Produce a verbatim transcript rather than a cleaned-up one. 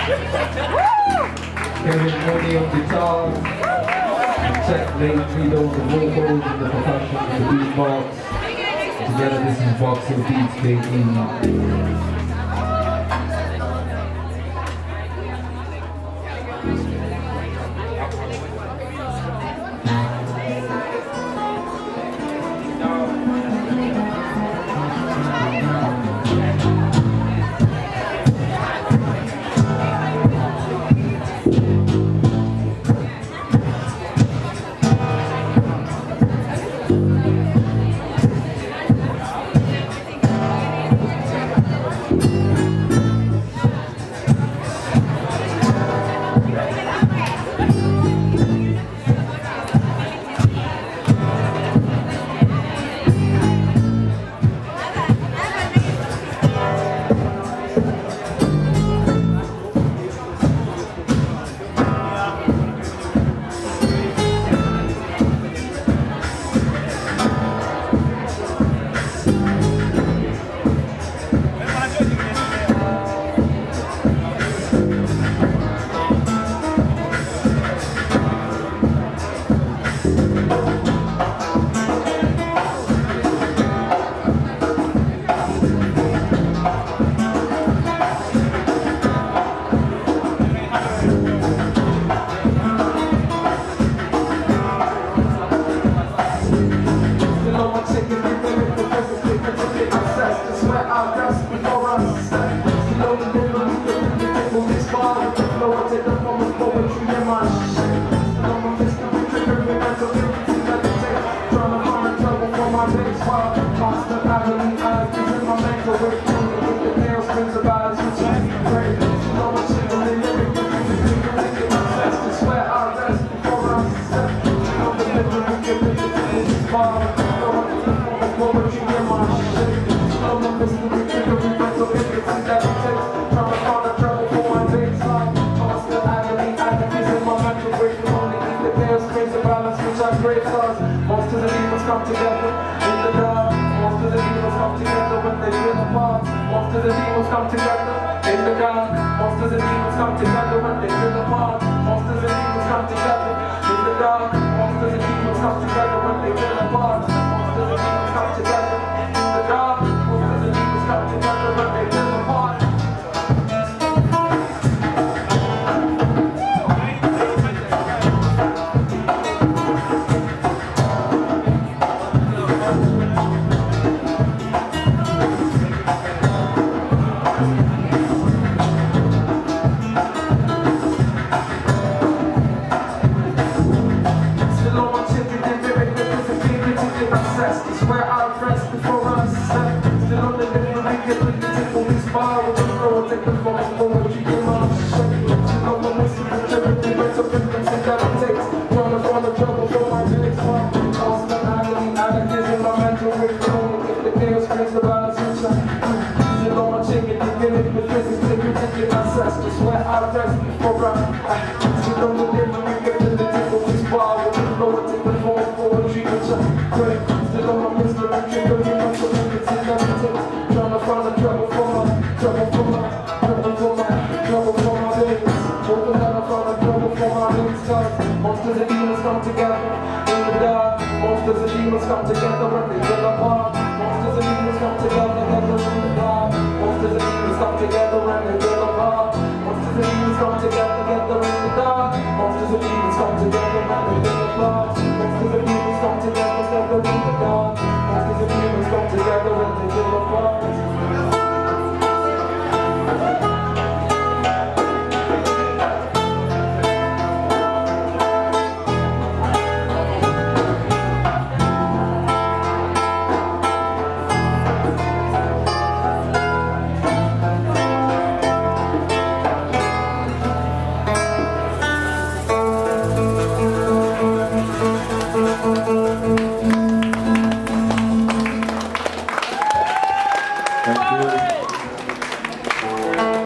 Kevin Mooney on guitar, Chet Lane Trito on the vocals and the percussion and the beatbox. Together this is Boxing Beats, baby. Most of the demons come together in the dark. Most of the demons come together when they feel apart. Most of the demons come together in the dark. Most of the demons come together when they feel apart. Most of the demons come together in the dark. Most of the demons come together when they feel apart. Most of the demons come together in the dark. Most of the demons come together when they feel apart. Most of the demons come together in the dark. Most of the demons come together when they feel apart. Most of the demons come together in the dark. Most of the demons come together when they feel apart. Most of the demons come together in the dark. Most of the demons